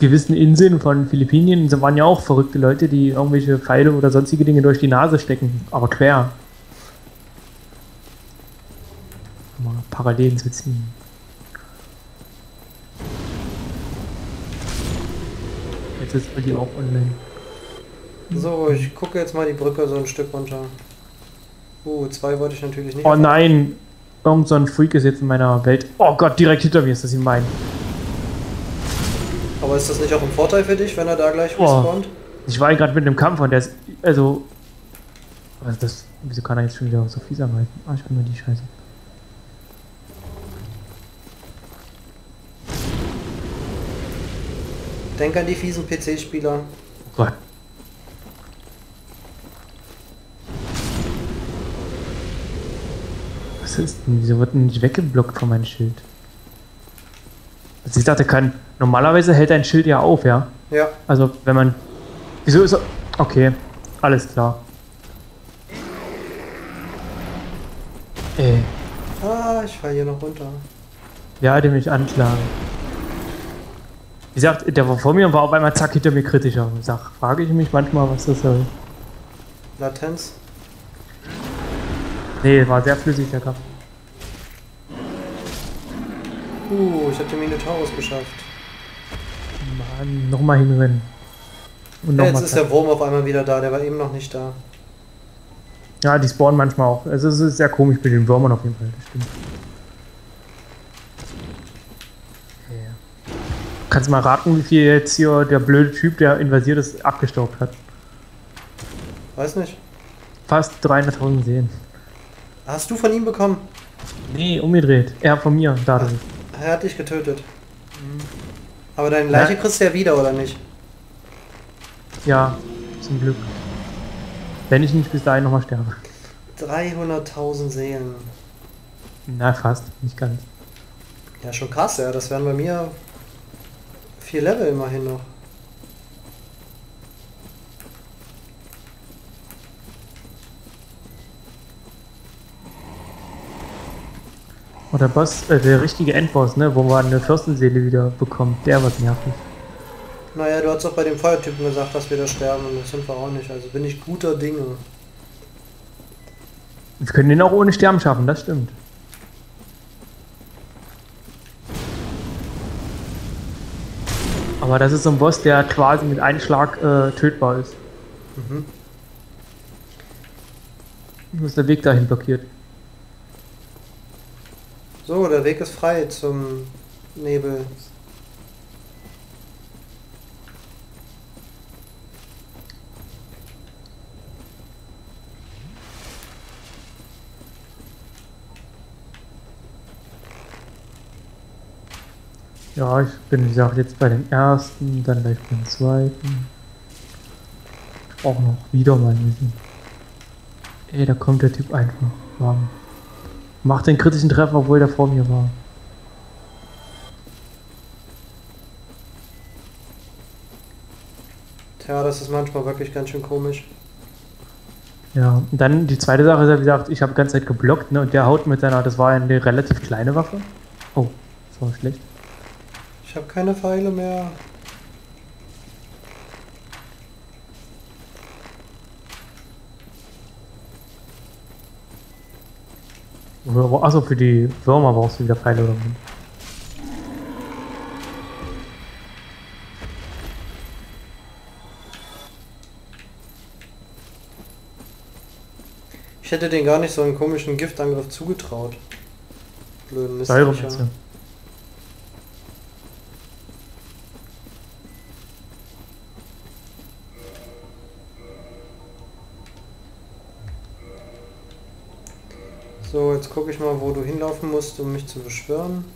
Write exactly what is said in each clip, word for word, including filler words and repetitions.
gewissen Inseln von Philippinen waren ja auch verrückte Leute, die irgendwelche Pfeile oder sonstige Dinge durch die Nase stecken, aber quer. Mal Parallelen zu ziehen. Jetzt ist die auch online. So, ich gucke jetzt mal die Brücke so ein Stück runter. Uh, zwei wollte ich natürlich nicht. Oh nein! Irgend so ein Freak ist jetzt in meiner Welt. Oh Gott, direkt hinter mir ist das, ich mein. Aber ist das nicht auch ein Vorteil für dich, wenn er da gleich Oh. respawnt? Ich war gerade mit einem Kampf und der ist. Also. Was ist das? Wieso kann er jetzt schon wieder so fies anhalten? Ah, ich bin mir die Scheiße. Denk an die fiesen P C-Spieler. Oh Gott. Was ist denn? Wieso wird denn nicht weggeblockt von meinem Schild? Also ich dachte, kann. Normalerweise hält ein Schild ja auf, ja? Ja. Also wenn man. Wieso ist er. Okay, alles klar. Ey. Ah, ich fall hier noch runter. Wer hatte mich anklagen? Wie gesagt, der war vor mir und war auf einmal zack hinter mir kritischer. Ich sag, frage ich mich manchmal, was das soll. Latenz. Nee, war sehr flüssig der Kampf. Uh, ich hab den Minotaurus geschafft. Mann, nochmal hinrennen. Und Ja, noch jetzt mal ist zack. der Wurm auf einmal wieder da, der war eben noch nicht da. Ja, die spawnen manchmal auch. Also es ist sehr komisch mit den Würmern auf jeden Fall, das stimmt. Ja. Kannst du mal raten, wie viel jetzt hier der blöde Typ, der invasiert ist, abgestaubt hat? Weiß nicht. Fast dreihunderttausend Seelen. Hast du von ihm bekommen? Nee, umgedreht. Er von mir, dadurch. Er hat dich getötet. Aber deine Leiche Ja. kriegst du ja wieder, oder nicht? Ja, zum Glück. Wenn ich nicht bis dahin nochmal sterbe. dreihunderttausend Seelen. Na, fast, nicht ganz. Ja, schon krass, ja. Das wären bei mir vier Level immerhin noch. Und der Boss, äh, der richtige Endboss, ne, wo man eine Fürstenseele wieder bekommt, der wird nervig. Naja, du hast doch bei dem Feuertypen gesagt, dass wir da sterben und das sind wir auch nicht. Also bin ich guter Dinge. Wir können den auch ohne Sterben schaffen, das stimmt. Aber das ist so ein Boss, der quasi mit einem Schlag äh, tötbar ist. Mhm. Nur ist der Weg dahin blockiert. So, der Weg ist frei zum Nebel. Ja, ich bin, wie gesagt, jetzt bei dem ersten, dann gleich beim zweiten. Auch noch wieder mal müssen. Ey, da kommt der Typ einfach. Wow. Macht den kritischen Treffer, obwohl der vor mir war. Tja, das ist manchmal wirklich ganz schön komisch. Ja, und dann die zweite Sache ist ja, wie gesagt, ich habe die ganze Zeit geblockt, ne, und der haut mit seiner, das war eine relativ kleine Waffe. Oh, das war schlecht. Ich habe keine Pfeile mehr. Achso, für die Würmer brauchst du wieder Pfeile oder so. Ich hätte den gar nicht so einen komischen Giftangriff zugetraut. Blöden Säure Mistviecher. meinst du? So, jetzt gucke ich mal, wo du hinlaufen musst, um mich zu beschwören.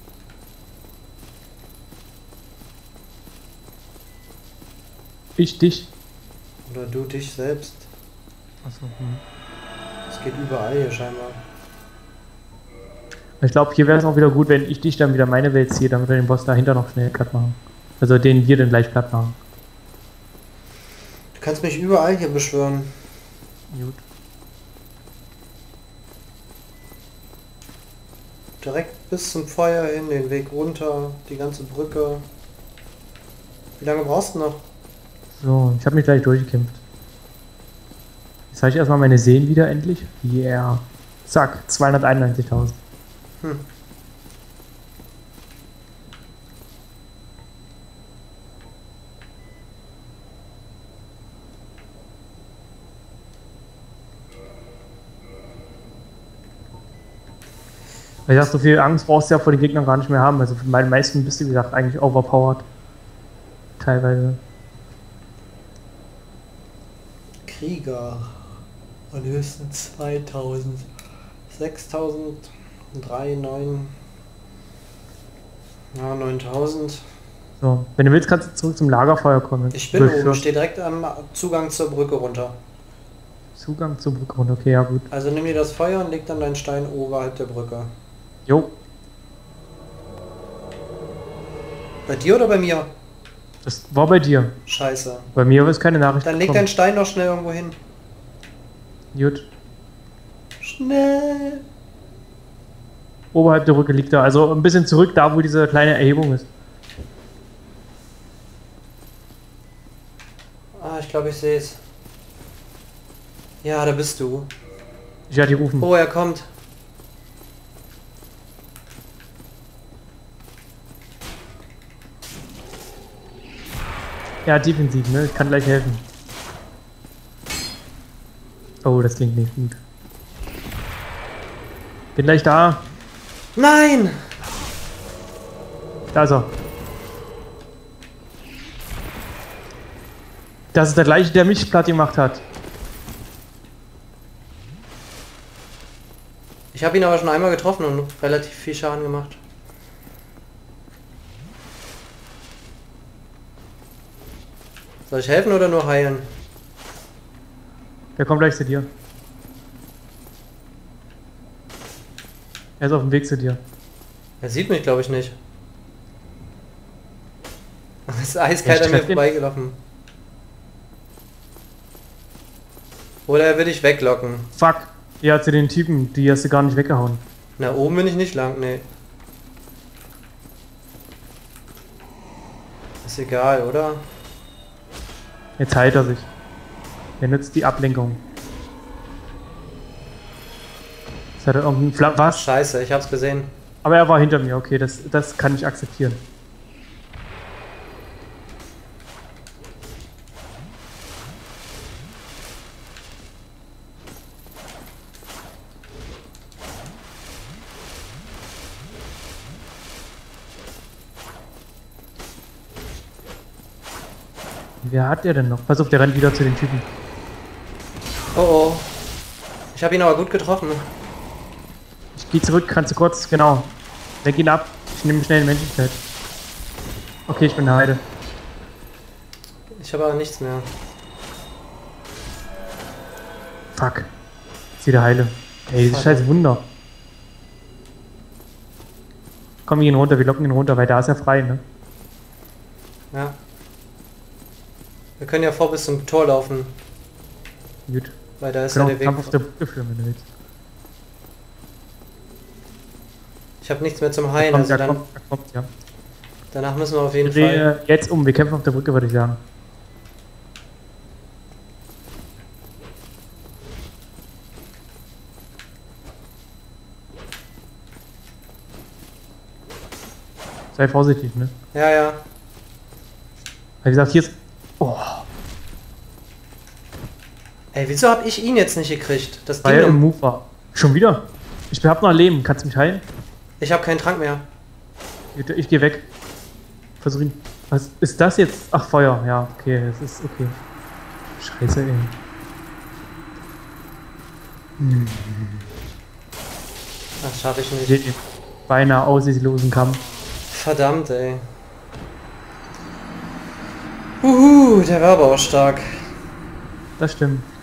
Ich dich. Oder du dich selbst. Achso, hm. Es geht überall hier scheinbar. Ich glaube, hier wäre es auch wieder gut, wenn ich dich dann wieder meine Welt ziehe, damit wir den Boss dahinter noch schnell platt machen. Also den wir dann gleich platt machen. Du kannst mich überall hier beschwören. Gut. Direkt bis zum Feuer hin, den Weg runter, die ganze Brücke. Wie lange brauchst du noch? So, ich habe mich gleich durchgekämpft. Jetzt habe ich erstmal meine Seen wieder endlich. Yeah. Zack, zweihunderteinundneunzigtausend. Hm. Weil ich dachte, so viel Angst brauchst du ja vor den Gegnern gar nicht mehr haben. Also für meine meisten bist du, wie gesagt, eigentlich overpowered. Teilweise. Krieger. Und höchstens zweitausend. sechstausend. drei, neun. Ja, neuntausend. So, wenn du willst, kannst du zurück zum Lagerfeuer kommen. Ich bin oben, stehe direkt am Zugang zur Brücke runter. Zugang zur Brücke runter, okay, ja gut. Also nimm dir das Feuer und leg dann deinen Stein oberhalb der Brücke. Jo. Bei dir oder bei mir? Das war bei dir. Scheiße. Bei mir ist keine Nachricht. Dann leg deinen Stein noch schnell irgendwo hin. Gut. Schnell. Oberhalb der Brücke liegt er, also ein bisschen zurück, da wo diese kleine Erhebung ist. Ah, ich glaube, ich sehe es. Ja, da bist du. Ich werde die rufen. Oh, er kommt. Ja, defensiv, ne? Ich kann gleich helfen. Oh, das klingt nicht gut. Bin gleich da. Nein! Da ist er. Das ist der gleiche, der mich platt gemacht hat. Ich habe ihn aber schon einmal getroffen und relativ viel Schaden gemacht. Soll ich helfen oder nur heilen? Der kommt gleich zu dir. Er ist auf dem Weg zu dir. Er sieht mich, glaube ich, nicht. Es ist eiskalt an mir vorbeigelaufen. Oder er will dich weglocken. Fuck. Ja, zu den Typen, die hast du gar nicht weggehauen. Na, oben bin ich nicht lang, nee. Ist egal, oder? Jetzt heilt er sich. Er nutzt die Ablenkung. Das hat er irgendein Fla was? Scheiße, ich hab's gesehen. Aber er war hinter mir, okay, das, das kann ich akzeptieren. Wer hat der denn noch? Pass auf, der rennt wieder zu den Typen. Oh oh. Ich habe ihn aber gut getroffen. Ich gehe zurück, kannst du kurz, genau. Lenk ihn ab. Ich nehme schnell den Menschlichkeit. Okay, ich bin Heide. Ich habe aber nichts mehr. Fuck. Jetzt wieder Heile. Ey, dieses scheiß Wunder. Komm, wir gehen runter, wir locken ihn runter, weil da ist er frei, ne? Ja. Wir können ja vor bis zum Tor laufen. Gut. Weil da ist ja der Weg. Kampf auf der Brücke führen, wenn du willst. Ich habe nichts mehr zum Heilen, kommt, also der dann, kommt, der kommt, ja. Danach müssen wir auf jeden Wir Fall... jetzt um, wir kämpfen auf der Brücke, würde ich sagen. Sei vorsichtig, ne? Ja, ja. Wie gesagt, hier ist... Oh. Ey, wieso hab ich ihn jetzt nicht gekriegt? Das Ding Weil er im im... Move war. Schon wieder? Ich hab noch Leben. Kannst du mich heilen? Ich habe keinen Trank mehr. Ich, ich geh weg. Versuch ihn... Was ist das jetzt? Ach, Feuer. Ja, okay. Das ist okay. Scheiße, ey. Hm. Das schaffe ich nicht. Beinahe aussichtslosen Kampf. Verdammt, ey. Uhu, der war aber auch stark. Das stimmt.